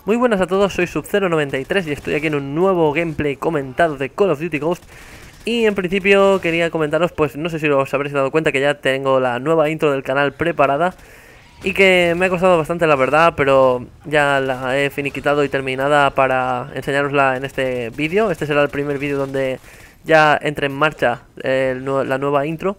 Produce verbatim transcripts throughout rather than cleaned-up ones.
Muy buenas a todos, soy Sub cero noventa y tres y estoy aquí en un nuevo gameplay comentado de Call of Duty Ghost. Y en principio quería comentaros, pues no sé si os habréis dado cuenta que ya tengo la nueva intro del canal preparada y que me ha costado bastante la verdad, pero ya la he finiquitado y terminada para enseñárosla en este vídeo. Este será el primer vídeo donde ya entre en marcha el, la nueva intro.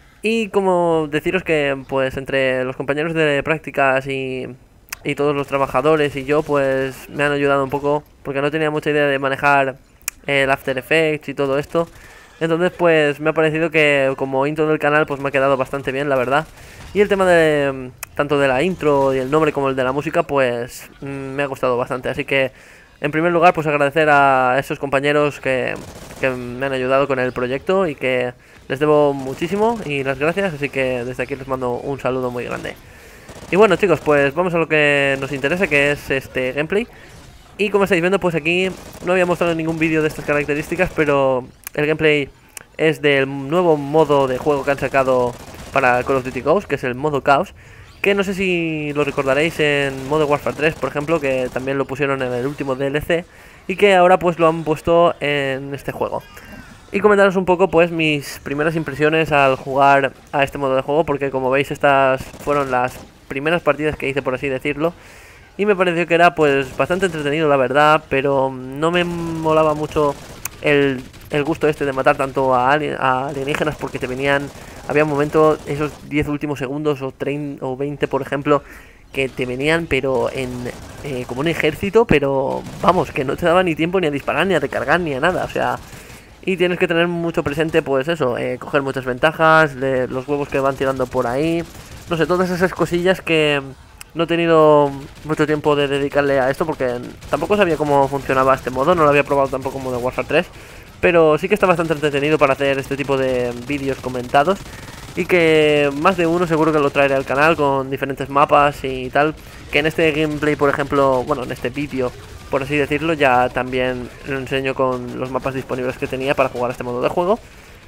Y como deciros que pues entre los compañeros de prácticas y... y todos los trabajadores y yo pues me han ayudado un poco porque no tenía mucha idea de manejar el After Effects y todo esto. Entonces pues me ha parecido que como intro del canal pues me ha quedado bastante bien, la verdad. Y el tema de tanto de la intro y el nombre como el de la música pues me ha gustado bastante. Así que en primer lugar pues agradecer a esos compañeros que, que me han ayudado con el proyecto y que les debo muchísimo y las gracias. Así que desde aquí les mando un saludo muy grande. Y bueno chicos, pues vamos a lo que nos interesa, que es este gameplay. Y como estáis viendo, pues aquí no había mostrado ningún vídeo de estas características, pero el gameplay es del nuevo modo de juego que han sacado para Call of Duty Ghost, que es el modo Caos, que no sé si lo recordaréis en Modern Warfare tres, por ejemplo, que también lo pusieron en el último D L C y que ahora pues lo han puesto en este juego. Y comentaros un poco pues mis primeras impresiones al jugar a este modo de juego, porque como veis estas fueron las primeras partidas que hice, por así decirlo, y me pareció que era pues bastante entretenido, la verdad, pero no me molaba mucho el, el gusto este de matar tanto a, alien, a alienígenas, porque te venían, había un momento, esos diez últimos segundos o treinta o veinte por ejemplo, que te venían pero en eh, como un ejército, pero vamos, que no te daba ni tiempo ni a disparar, ni a recargar, ni a nada, o sea... Y tienes que tener mucho presente, pues eso, eh, coger muchas ventajas, de los huevos que van tirando por ahí. No sé, todas esas cosillas que no he tenido mucho tiempo de dedicarle a esto, porque tampoco sabía cómo funcionaba este modo, no lo había probado tampoco como de Warfare tres. Pero sí que está bastante entretenido para hacer este tipo de vídeos comentados. Y que más de uno seguro que lo traeré al canal con diferentes mapas y tal. Que en este gameplay, por ejemplo, bueno, en este vídeo, por así decirlo, ya también lo enseño con los mapas disponibles que tenía para jugar a este modo de juego.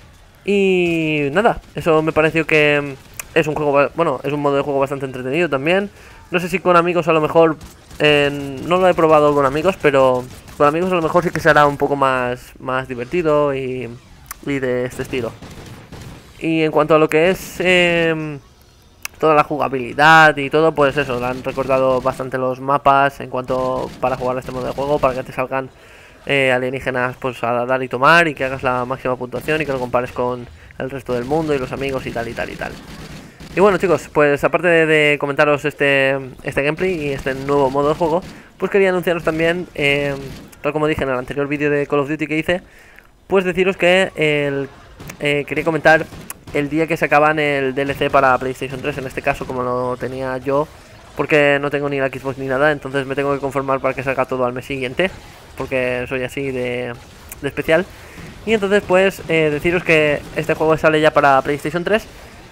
Y nada, eso me pareció que es un juego, bueno, es un modo de juego bastante entretenido también. No sé si con amigos a lo mejor, eh, no lo he probado con amigos, pero con amigos a lo mejor sí que será un poco más, más divertido y, y de este estilo. Y en cuanto a lo que es... Eh, toda la jugabilidad y todo, pues eso, le han recordado bastante los mapas en cuanto para jugar a este modo de juego, para que te salgan eh, alienígenas pues a dar y tomar y que hagas la máxima puntuación y que lo compares con el resto del mundo y los amigos y tal y tal y tal. Y bueno chicos, pues aparte de, de comentaros este, este gameplay y este nuevo modo de juego, pues quería anunciaros también, eh, tal como dije en el anterior vídeo de Call of Duty que hice, pues deciros que el, eh, quería comentar el día que sacaban el D L C para PlayStation tres, en este caso como lo tenía yo, porque no tengo ni la Xbox ni nada, entonces me tengo que conformar para que salga todo al mes siguiente, porque soy así de, de especial. Y entonces pues eh, deciros que este juego sale ya para PlayStation tres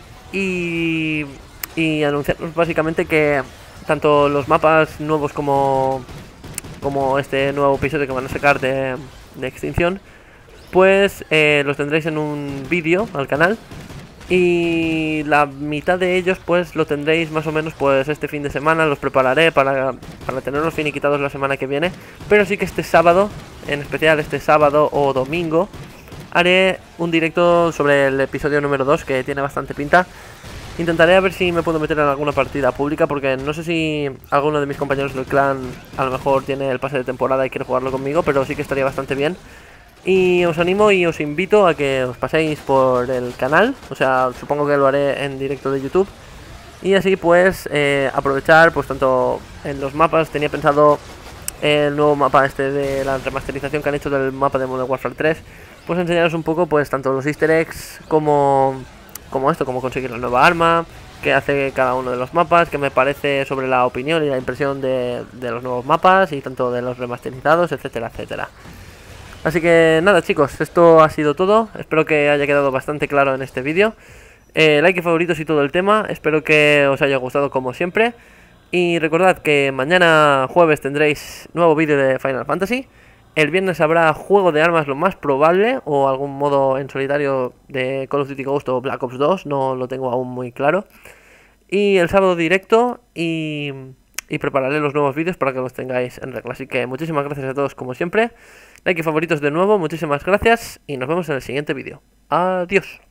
y, y anunciaros básicamente que tanto los mapas nuevos como, como este nuevo episodio que van a sacar de, de Extinción, pues eh, los tendréis en un vídeo al canal. Y la mitad de ellos pues lo tendréis más o menos pues este fin de semana. Los prepararé para, para tenerlos finiquitados la semana que viene. Pero sí que este sábado, en especial este sábado o domingo, haré un directo sobre el episodio número dos, que tiene bastante pinta. Intentaré a ver si me puedo meter en alguna partida pública, porque no sé si alguno de mis compañeros del clan a lo mejor tiene el pase de temporada y quiere jugarlo conmigo, pero sí que estaría bastante bien. Y os animo y os invito a que os paséis por el canal, o sea, supongo que lo haré en directo de YouTube. Y así pues eh, aprovechar pues tanto en los mapas, tenía pensado el nuevo mapa este de la remasterización que han hecho del mapa de Modern Warfare tres, pues enseñaros un poco pues tanto los easter eggs como, como esto, como conseguir la nueva arma, que hace cada uno de los mapas, que me parece sobre la opinión y la impresión de, de los nuevos mapas y tanto de los remasterizados, etcétera, etcétera. Así que nada chicos, esto ha sido todo, espero que haya quedado bastante claro en este vídeo. eh, Like y favoritos y todo el tema, espero que os haya gustado como siempre. Y recordad que mañana jueves tendréis nuevo vídeo de Final Fantasy. El viernes habrá juego de armas lo más probable, o algún modo en solitario de Call of Duty Ghost o Black Ops dos, no lo tengo aún muy claro. Y el sábado directo y... y prepararé los nuevos vídeos para que los tengáis en regla. Así que muchísimas gracias a todos como siempre. Like y favoritos de nuevo, muchísimas gracias y nos vemos en el siguiente vídeo. Adiós.